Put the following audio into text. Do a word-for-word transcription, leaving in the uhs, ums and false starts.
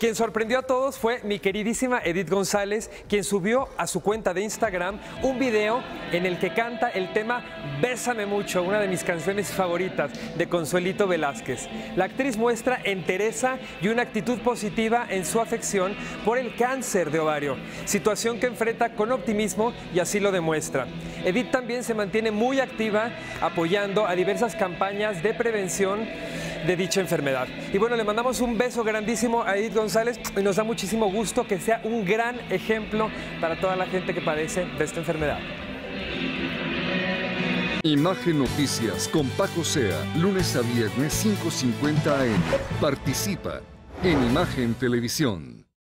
Quien sorprendió a todos fue mi queridísima Edith González, quien subió a su cuenta de Instagram un video en el que canta el tema Bésame Mucho, una de mis canciones favoritas de Consuelito Velázquez. La actriz muestra entereza y una actitud positiva en su afección por el cáncer de ovario, situación que enfrenta con optimismo y así lo demuestra. Edith también se mantiene muy activa apoyando a diversas campañas de prevención de dicha enfermedad. Y bueno, le mandamos un beso grandísimo a Edith González y nos da muchísimo gusto que sea un gran ejemplo para toda la gente que padece de esta enfermedad. Imagen Noticias con Paco Sea, lunes a viernes cinco cincuenta a eme. Participa en Imagen Televisión.